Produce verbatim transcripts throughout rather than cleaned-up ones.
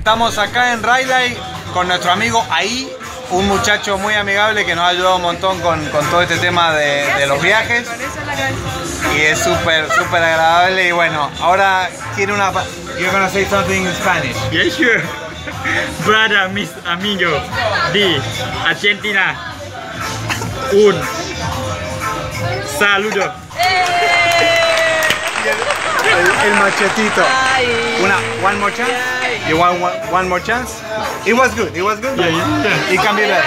Estamos acá en Rayleigh con nuestro amigo Ahí, un muchacho muy amigable que nos ha ayudado un montón con, con todo este tema de, de los viajes. Y es súper, súper agradable. Y bueno, ahora quiere una... You're gonna say something in Spanish. Yeah, sure. Brother, mis amigo de Argentina. Un saludo. El, el machetito. Una, one more chance. You want one, one more chance? It was good. It was good. Yeah, yeah. It can be better.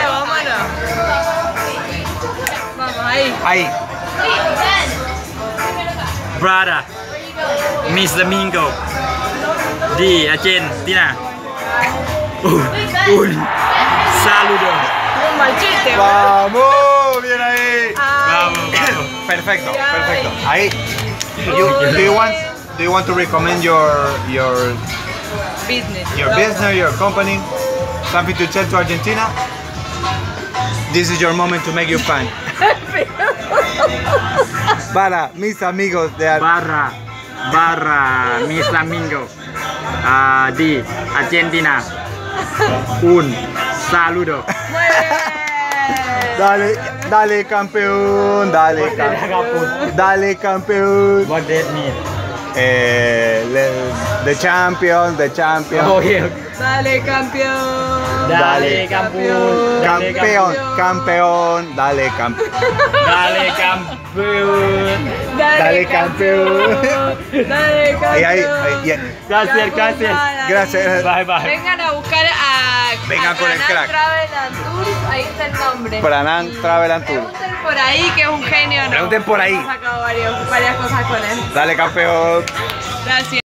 Vamos, ahí. Ahí. Brother, mis amigo de Argentina. Un, un saludo. Un machete. Vamos, bien ahí. Vamos, vamos. Perfecto, perfecto. Ahí. You, do you want do you want to recommend your your Business. your business, your company, something to tell to Argentina? This is your moment to make you fan. Para mis amigos de Ar Barra, barra, mis amigos ah, de Argentina. Un saludo. Muy bien. Dale, dale campeón, dale campeón, dale campeón. What that mean? Eh, le- the champion, the champion. Okay, okay. Dale, campeón. Dale, campeón. Dale, Campeón, campeón, dale campeón. Dale, campeón. Dale, campeón. Dale, campeón. Ahí, ahí, ahí, yeah. Gracias, gracias. Gracias. Bye, bye. Vengan a buscar a, Vengan a con el Canal crack. Travel and Tours, ahí está el nombre. Pranan Travel and Tour. Pregunten por ahí que es un genio, ¿no? Pregunten por ahí. Hemos sacado varios- varias cosas con él. Dale campeón. Gracias.